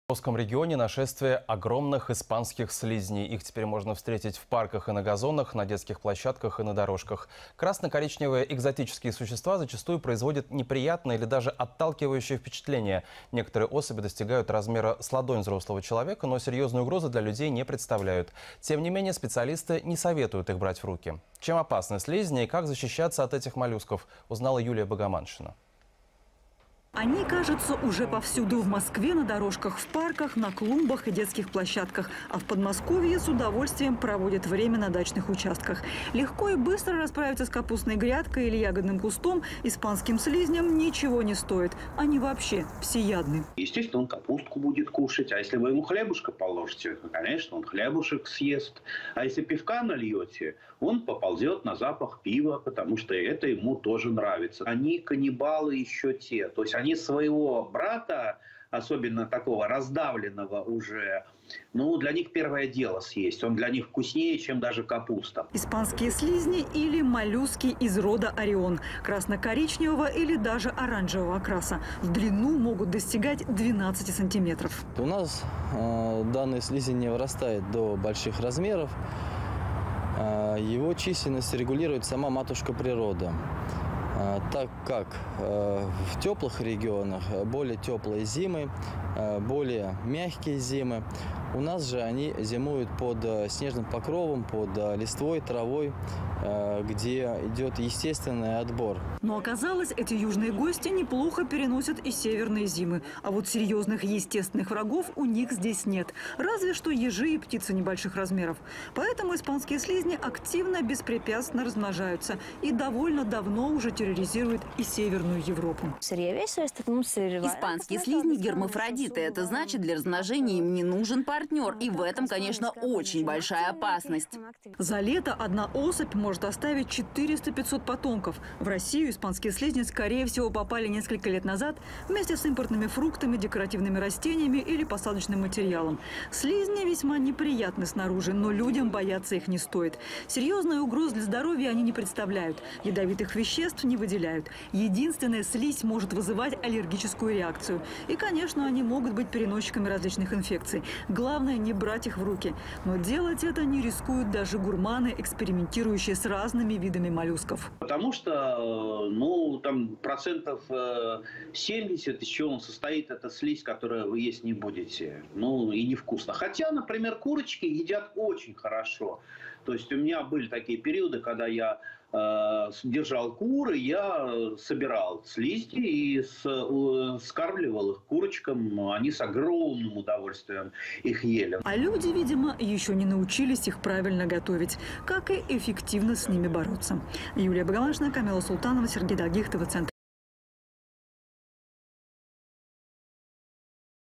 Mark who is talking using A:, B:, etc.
A: В Волжском регионе нашествие огромных испанских слизней. Их теперь можно встретить в парках и на газонах, на детских площадках и на дорожках. Красно-коричневые экзотические существа зачастую производят неприятные или даже отталкивающие впечатления. Некоторые особи достигают размера с ладонь взрослого человека, но серьезной угрозы для людей не представляют. Тем не менее, специалисты не советуют их брать в руки. Чем опасны слизни и как защищаться от этих моллюсков, узнала Юлия Богоманшина.
B: Они, кажется, уже повсюду. В Москве на дорожках, в парках, на клумбах и детских площадках. А в Подмосковье с удовольствием проводят время на дачных участках. Легко и быстро расправиться с капустной грядкой или ягодным кустом испанским слизням ничего не стоит. Они вообще всеядны.
C: Естественно, он капустку будет кушать. А если вы ему хлебушка положите, то, конечно, он хлебушек съест. А если пивка нальете, он поползет на запах пива, потому что это ему тоже нравится. Они каннибалы еще те. То есть они своего брата, особенно такого раздавленного уже, для них первое дело съесть. Он для них вкуснее, чем даже капуста.
B: Испанские слизни или моллюски из рода Орион. Красно-коричневого или даже оранжевого окраса. В длину могут достигать 12 сантиметров.
D: У нас данный слизень не вырастает до больших размеров. Его численность регулирует сама матушка природа. Так как в теплых регионах более теплые зимы, более мягкие зимы, у нас же они зимуют под снежным покровом, под листвой, травой, где идет естественный отбор.
B: Но оказалось, эти южные гости неплохо переносят и северные зимы. А вот серьезных естественных врагов у них здесь нет. Разве что ежи и птицы небольших размеров. Поэтому испанские слизни активно, беспрепятственно размножаются. И довольно давно уже терроризируют и Северную Европу.
E: Испанские слизни гермафродиты. Это значит, для размножения им не нужен партнер. И в этом, конечно, очень большая опасность.
B: За лето одна особь может оставить 400-500 потомков. В Россию испанские слизни, скорее всего, попали несколько лет назад вместе с импортными фруктами, декоративными растениями или посадочным материалом. Слизни весьма неприятны снаружи, но людям бояться их не стоит. Серьезной угрозы для здоровья они не представляют. Ядовитых веществ не выделяют. Единственная, слизь может вызывать аллергическую реакцию. И, конечно, они могут быть переносчиками различных инфекций. Главное не брать их в руки. Но делать это не рискуют даже гурманы, экспериментирующие с разными видами моллюсков.
C: Потому что, там процентов 70, из чего он состоит, это слизь, которую вы есть не будете. И невкусно. Хотя, например, курочки едят очень хорошо. То есть у меня были такие периоды, когда я держал кур, и я собирал слизни и скармливал их курочкам. Они с огромным удовольствием их ели.
B: А люди, видимо, еще не научились их правильно готовить. Как и эффективно с ними бороться. Юлия Богоманшина, Камила Султанова, Сергей Долгих, ТВ Центр.